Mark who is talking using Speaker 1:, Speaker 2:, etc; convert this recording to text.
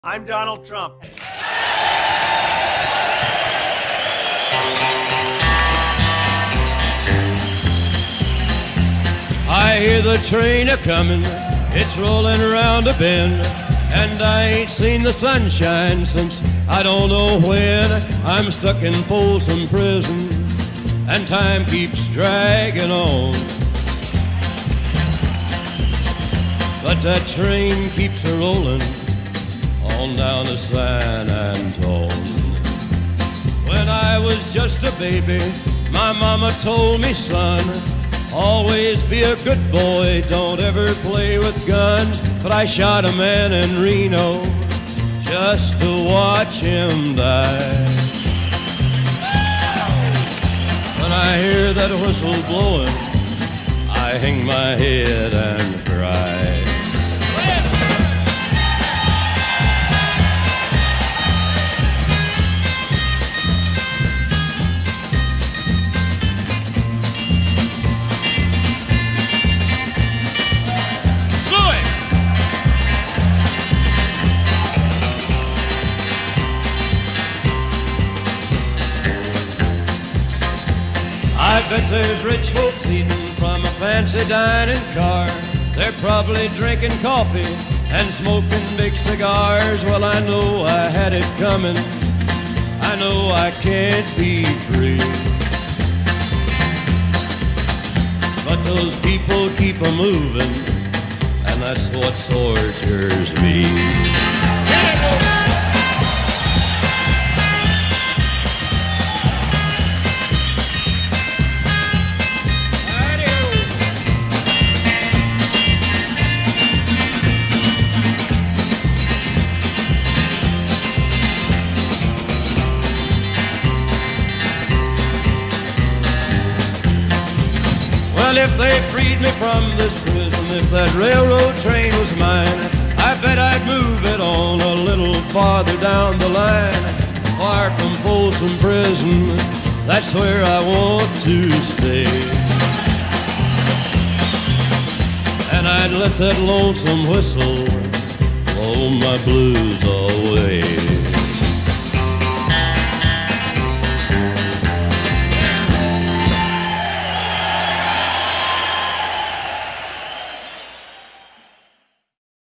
Speaker 1: I'm Donald Trump.
Speaker 2: I hear the train a-comin', it's rolling around a bend, and I ain't seen the sunshine since I don't know when. I'm stuck in Folsom Prison, and time keeps dragging on. But that train keeps a-rollin' on down to San Antone. When I was just a baby, my mama told me, son, always be a good boy, don't ever play with guns. But I shot a man in Reno just to watch him die. When I hear that whistle blowing, I hang my head and cry. I bet there's rich folks eating from a fancy dining car. They're probably drinking coffee and smoking big cigars. Well, I know I had it coming. I know I can't be free. But those people keep a-moving, and that's what tortures me. Well, if they freed me from this prison, if that railroad train was mine, I bet I'd move it on a little farther down the line. Far from Folsom Prison, that's where I want to stay. And I'd let that lonesome whistle blow my blues away.